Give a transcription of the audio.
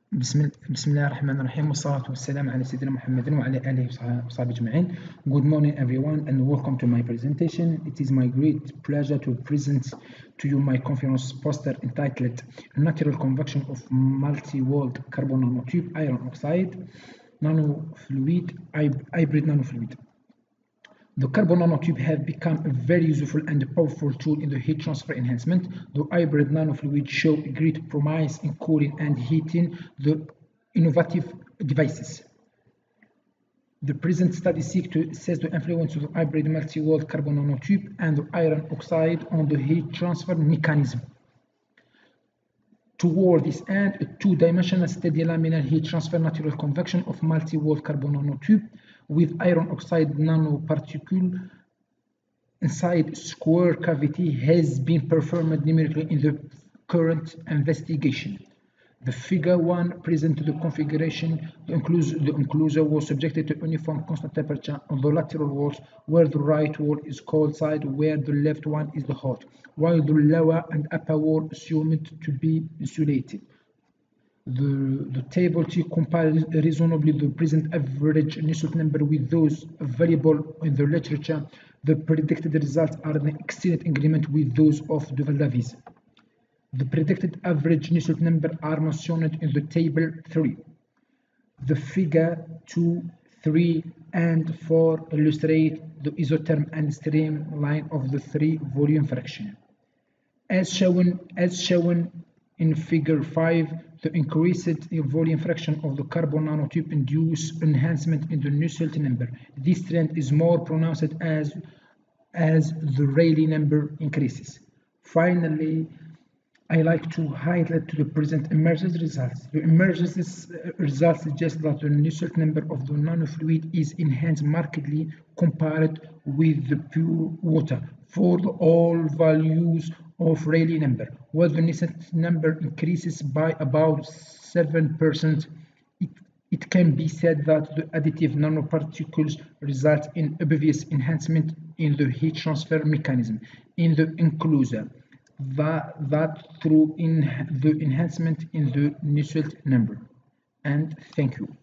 بسم الله الرحمن الرحيم والصلاة والسلام على سيدنا محمد وعلى آله وصحبه أجمعين. Good morning everyone and welcome to my presentation. It is my great pleasure to present to you my conference poster entitled Natural Convection of Multi-Walled Carbon Nanotube Iron Oxide Nanofluid Hybrid Nanofluid. The carbon nanotube have become a very useful and powerful tool in the heat transfer enhancement. The hybrid nanofluid show great promise in cooling and heating the innovative devices. The present study seeks to assess the influence of the hybrid multi-walled carbon nanotube and the iron oxide on the heat transfer mechanism. Toward this end, a two-dimensional steady laminar heat transfer natural convection of multi-walled carbon nanotube with iron oxide nanoparticle inside square cavity has been performed numerically in the current investigation. The figure 1 presents the configuration. The enclosure was subjected to uniform constant temperature on the lateral walls, where the right wall is cold side, where the left one is the hot, while the lower and upper wall assumed to be insulated. The table T compares reasonably the present average Nusselt number with those available in the literature. The predicted results are in excellent agreement with those of Duval-Davies. The predicted average Nusselt number are mentioned in the table 3. The figure 2, 3, and 4 illustrate the isotherm and streamline of the 3 volume fraction. As shown in figure 5, the increased volume fraction of the carbon nanotube induces enhancement in the Nusselt number. This trend is more pronounced as the Rayleigh number increases. Finally, I like to highlight the present emergence results. The emergence results suggest that the Nusselt number of the nanofluid is enhanced markedly compared with the pure water for all values of Rayleigh number. While the Nusselt number increases by about 7%, it can be said that the additive nanoparticles result in obvious enhancement in the heat transfer mechanism in the enclosure. That through the enhancement in the Nusselt number. And thank you.